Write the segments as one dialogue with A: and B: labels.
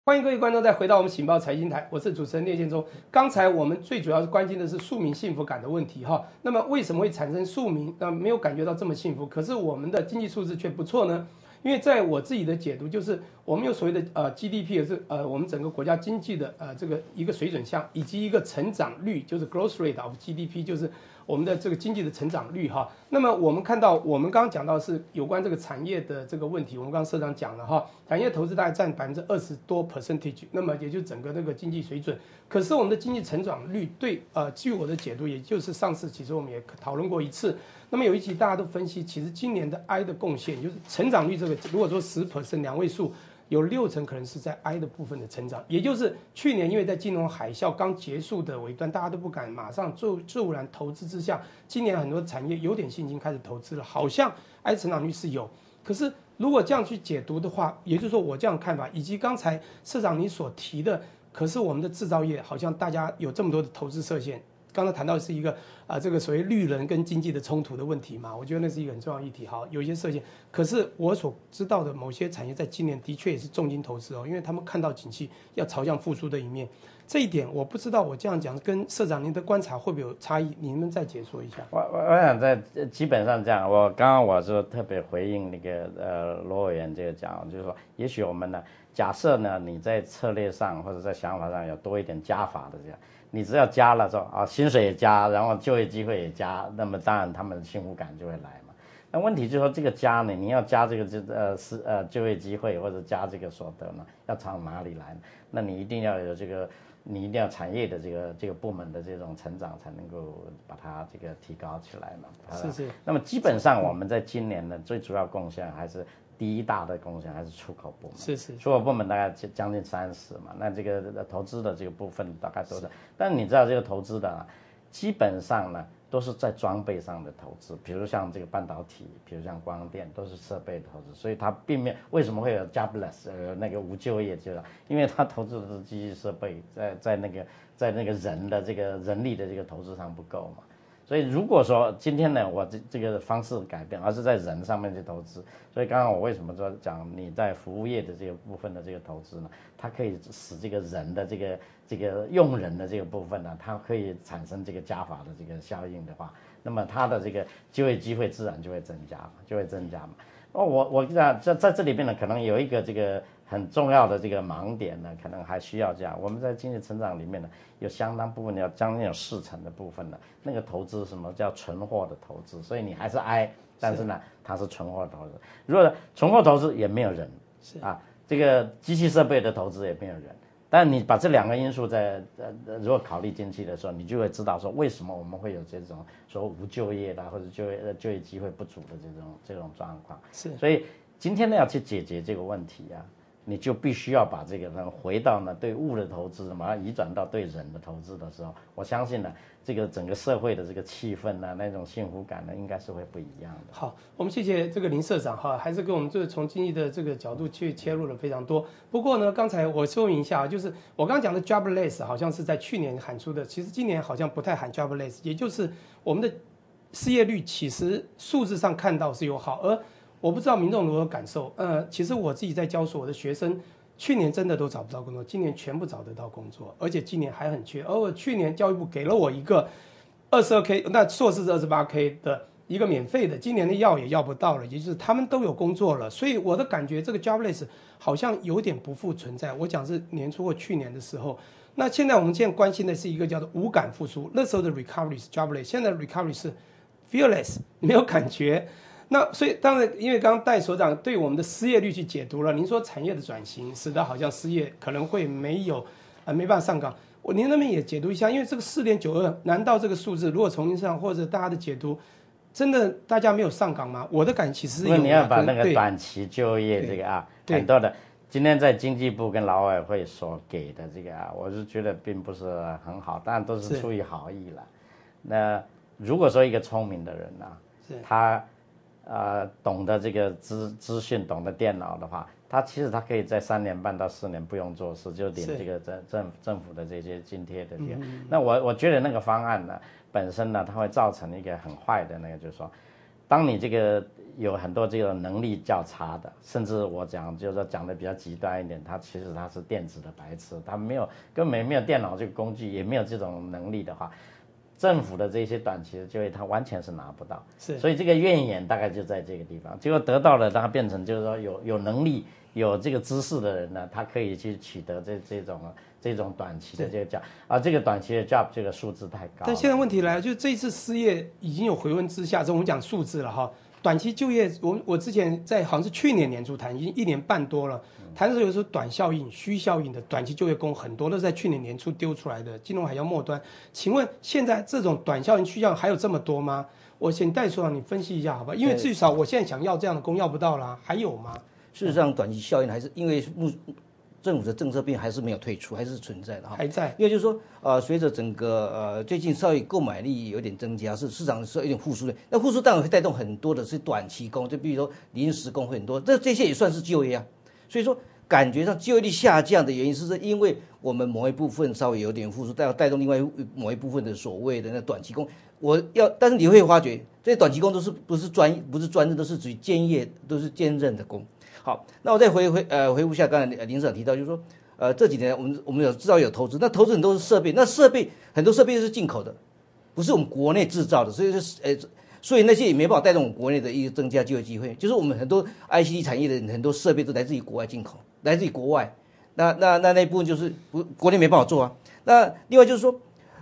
A: 欢迎各位观众再回到我们醒报财经台，我是主持人聂建中。刚才我们最主要是关心的是庶民幸福感的问题哈。那么为什么会产生庶民没有感觉到这么幸福，可是我们的经济数字却不错呢？因为在我自己的解读，就是我们有所谓的GDP， 也是我们整个国家经济的这个一个水准项，以及一个成长率，就是 growth rate of GDP， 就是我们的这个经济的成长率哈。那么我们看到，我们刚刚讲到是有关这个产业的这个问题，我们刚刚社长讲了哈，产业投资大概占20%多 percentage， 那么也就整个那个经济水准。可是我们的经济成长率对据我的解读，也就是上次其实我们也讨论过一次。那么有一集大家都分析，其实今年的 I 的贡献，就是成长率这个，如果说10%两位数，有60%可能是在 I 的部分的成长，也就是去年因为在金融海啸刚结束的尾端，大家都不敢马上骤然投资之下，今年很多产业有点信心开始投资了，好像 I 成长率是有。可是如果这样去解读的话，也就是说我这样看法，以及刚才社长你所提的，可是我们的制造业好像大家有这么多的投资设限。刚才谈到的是一个这个所谓绿人跟经济的冲突的问题嘛，我觉得那是一个很重要的议题。好，有一些设限，可是我所知道的某些产业在今年的确也是重金投资哦，因为他们看到景气要朝向复苏的一面。这一点我不知道，我这样讲跟社长您的观察会不会有差异？你们再解说一下。
B: 我想在基本上这样，我是特别回应那个罗委员这个讲，就是说，也许我们呢，假设呢你在策略上或者在想法上有多一点加法的这样。你只要加了说薪水也加，然后就业机会也加，那么当然他们的幸福感就会来嘛。那问题就是说这个加呢，你要加这个就业机会或者加这个所得呢，要从哪里来呢？那你一定要有这个，你一定要产业的这个部门的这种成长才能够把它这个提高起来嘛。
A: 是。
B: 那么基本上我们在今年呢，最主要贡献还是。第一大的贡献还是出口部门，
A: 是
B: 出口部门大概将近30嘛，那这个投资的这个部分大概都是，但你知道这个投资的基本上呢都是在装备上的投资，比如像这个半导体，比如像光电，都是设备的投资，所以它并没有为什么会有 jobless 那个无就业，就是因为它投资的是机器设备，在那个人的这个人力的这个投资上不够嘛。所以如果说今天呢，我这个方式改变，而是在人上面去投资，所以刚刚我为什么说讲你在服务业的这个部分的这个投资呢？它可以使这个人的这个用人的这个部分呢，它可以产生这个加法的这个效应的话，那么它的这个就业机会自然就会增加嘛，我讲在这里面呢，可能有一个这个很重要的这个盲点呢，可能还需要这样。我们在经济成长里面呢，有相当部分将近有40%的部分呢，那个投资什么叫存货的投资，所以你还是 I， 但是呢，它是存货投资。如果存货投资也没有人，这个机器设备的投资也没有人。但你把这2个因素如果考虑进去的时候，你就会知道说为什么我们会有这种说无就业啦，或者就业机会不足的这种状况。所以今天呢要去解决这个问题啊，你就必须要把这个人回到呢对物的投资，把它移转到对人的投资的时候，我相信呢这个整个社会的这个气氛呢，那种幸福感呢，应该是会不一样的。
A: 好，我们谢谢这个林社长哈，还是跟我们这从经济的这个角度去切入了非常多。不过呢，刚才我说明一下，就是我刚刚讲的 jobless 好像是在去年喊出的，其实今年好像不太喊 jobless， 也就是我们的失业率其实数字上看到是有好，而我不知道民众如何感受。其实我自己在教书，我的学生去年真的都找不到工作，今年全部找得到工作，而且今年还很缺。而我去年教育部给了我一个22K， 那硕士是28K 的一个免费的，今年的要也要不到了，也就是他们都有工作了。所以我的感觉，这个 jobless 好像有点不复存在。我讲是年初或去年的时候，那现在我们现在关心的是一个叫做无感复苏。那时候的 recovery 是 jobless， 现在的 recovery 是 fearless， 没有感觉。那所以当然，因为刚刚戴所长对我们的失业率去解读了，您说产业的转型使得好像失业可能会没办法上岗，您那边也解读一下，因为这个4.92，难道这个数字如果从您上或者大家的解读，真的大家没有上岗吗？我的感觉其实是有。
B: 你要把那个短期就业这个很多的，今天在经济部跟劳委会所给的这个我是觉得并不是很好，当然都是出于好意了。那如果说一个聪明的人他懂得这个资讯，懂得电脑的话，其实他可以在3年半到4年不用做事，就领这个政府的这些津贴的这个。那我觉得那个方案呢，本身呢，它会造成一个很坏的那个，就是说， 当你这个有很多这个能力较差的，甚至我就是说讲的比较极端一点，其实他是电子的白痴，他根本没有电脑这个工具，也没有这种能力的话，政府的这些短期的就业他完全是拿不到，所以这个怨言大概就在这个地方，结果得到了他变成就是说有能力有这个知识的人呢，他可以去取得这种短期的这个 job， 这个短期的 job 这个数字太高了。
A: 但现在问题来了，就是这一次失业已经有回温之下，这我们讲数字了哈。短期就业，我之前好像是去年年初谈，已经1年半多了。谈的时候有时候短效应、虚效应的短期就业工很多都是在去年年初丢出来的，金融海啸末端。请问现在这种短效应、虚效应还有这么多吗？我请戴所长你分析一下好吧？因为至少我现在想要这样的工要不到啦，还有吗？
C: 事实上，短期效应还是因为政府的政策变还是没有退出，还是存在的哈。
A: 还在。
C: 因为就是说，随着整个最近稍微购买力有点增加，是市场是有点复苏的。那复苏当然会带动很多的是短期工，就比如说临时工会很多，这些也算是就业啊。所以说，感觉上就业率下降的原因是因为我们某一部分稍微有点复苏，带动另外某一部分的所谓的那短期工。但是你会发觉，这些短期工不是专任，都是属于兼业，都是兼任的工。好，那我再回复一下刚才林市长提到，就是说，这几年我们有知道有投资，那投资很多是设备，那很多设备是进口的，不是我们国内制造的，所以那些也没办法带动我们国内的一个增加就业机会。就是我们很多 ICT 产业的很多设备都来自于国外进口，来自于国外，那一部分就是国内没办法做啊。那另外就是说，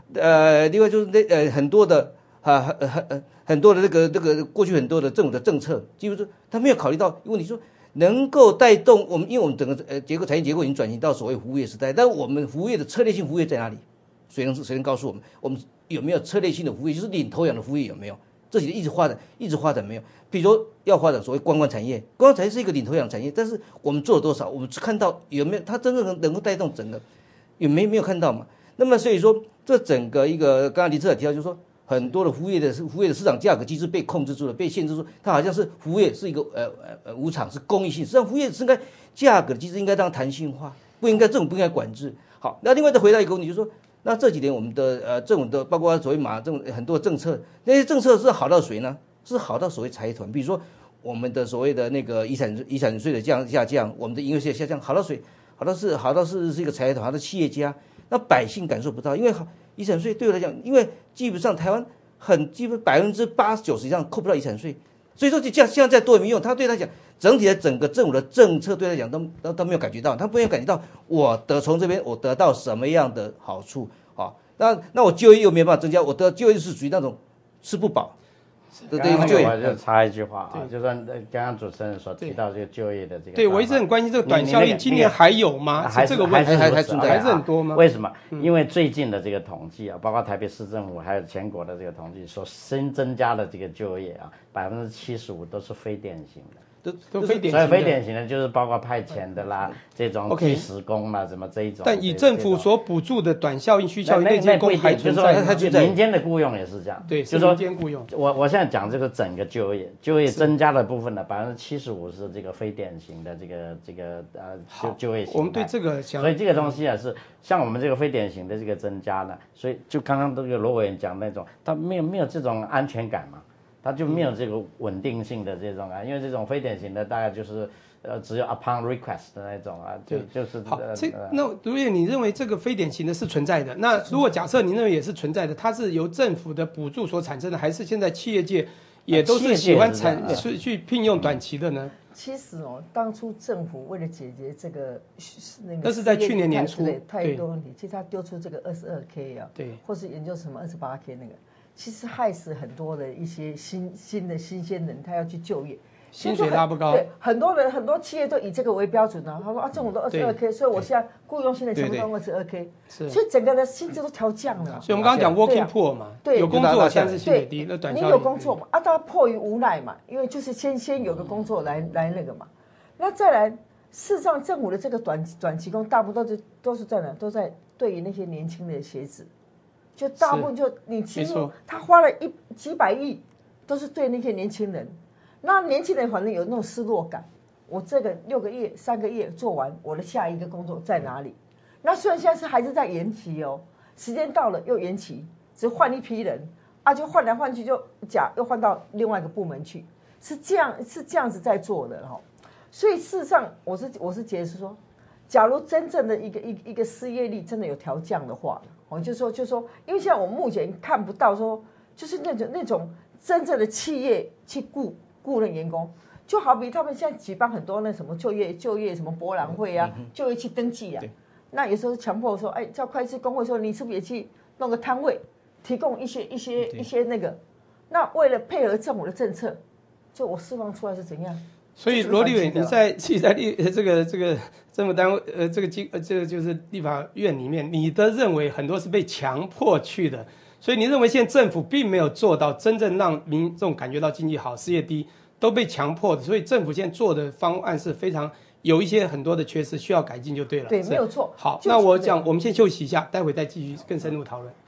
C: 很多的很多的这个过去很多的政府的政策，就是他没有考虑到问题说。能够带动我们，因为我们整个产业结构已经转型到所谓服务业时代，但我们服务业的策略性服务业在哪里？谁能告诉我们有没有策略性的服务业，就是领头羊的服务业有没有？这几年一直发展没有。比如说要发展所谓观光产业，观光产业是一个领头羊产业，但是我们做了多少？我们只看到有没有它真正能够带动整个，没有看到嘛？那么所以说，这整个一个刚刚林市长提到，就是说。很多的服务业的市场价格机制被控制住了，被限制住，它好像是服务业是一个无偿是公益性，实际上服务业是应该价格的机制应该当弹性化，政府不应该管制。好，那另外再回到一个问题，就是说，那这几年我们的政府的包括所谓很多政策，那些政策是好到谁呢？是好到所谓财团，比如说我们的所谓的那个遗产税的下降，我们的营业税下降，好到谁？好到是一个财团，好到企业家，那百姓感受不到，因为遗产税对我来讲，因为基本上台湾基本80%-90%以上扣不到遗产税，所以说现在多没用，他对他讲整体的整个政府的政策对他讲都没有感觉到，他没有感觉到从这边我得到什么样的好处啊？那我就业又没办法增加，我的就业是属于那种吃不饱。
B: 对，我就插一句话啊，就说刚刚主持人所提到这个就业的这个，
A: 对我一直很关心这个短效应，今年还有吗？这个问题
B: 还
A: 是很多吗？
B: 为什么？因为最近的这个统计啊，包括台北市政府还有全国的这个统计，所新增加的这个就业啊，75%都是非典型的。
A: 都非典型的，
B: 所以非典型的就是包括派遣的啦，这种计时工啦，什么这一种。
A: 但以政府所补助的短效应、虚效应那些工还存在，
B: 民间的雇佣也是这样。
A: 对，就是民间雇佣。
B: 我现在讲这个整个就业增加的部分呢，75%是这个非典型的这个就业形态。
A: 我们对这个
B: 所以这个东西啊是像我们这个非典型的这个增加呢，所以就刚刚这个罗委员讲那种，他没有这种安全感嘛。它就没有这个稳定性的这种啊，因为这种非典型的大概就是只有 upon request 的那种啊，就是
A: 好。那卢业，你认为这个非典型的是存在的？那如果假设你认为也是存在的，它是由政府的补助所产生的，还是现在企业界也都是喜欢去聘用短期的呢？
D: 其实当初政府为了解决这个
A: 那是在去年年初
D: 太多问题，其实他丢出这个22K 啊，
A: 对，
D: 或是研究什么28K 那个。其实害死很多的一些新鲜人，他要去就业，
A: 薪水拉不高。
D: 对，很多企业都以这个为标准啊。他说啊，政府都22K，所以我现在雇佣新的全部都22K，所以整个的薪资都调降了。
A: 所以我们刚刚讲 working poor 嘛，对，有工作现在是薪水低，那短效应。
D: 你有工作嘛？啊，他迫于无奈嘛，因为就是先有个工作来那个嘛。那再来，事实上政府的这个短期工大部分都是在哪？都在对于那些年轻的学子。就大部分就你进入，他花了几百亿，都是对那些年轻人。那年轻人反正有那种失落感，我这个6个月、3个月做完，我的下一个工作在哪里？那虽然现在还是在延期哦，时间到了又延期，只换一批人， 啊，就换来换去就又换到另外一个部门去，是这样子在做的哈。所以事实上，我是觉得是说，假如真正的一个失业率真的有调降的话，我就说，因为现在我们目前看不到说，就是那种真正的企业去雇任员工，就好比他们现在举办很多那什么就业什么博览会啊，就业去登记啊，那有时候强迫说，哎，叫会计师公会说，你是不是也去弄个摊位？提供一些那个，那为了配合政府的政策，就我释放出来是怎样？
A: 所以罗立伟，你在这个政府单位这个就是立法院里面，你的认为很多是被强迫去的，所以你认为现在政府并没有做到真正让民众感觉到经济好、失业低，都被强迫的，所以政府现在做的方案是非常有一些很多的缺失，需要改进就对了。
D: 对，没有错。
A: 好，那我们先休息一下，待会再继续更深入讨论。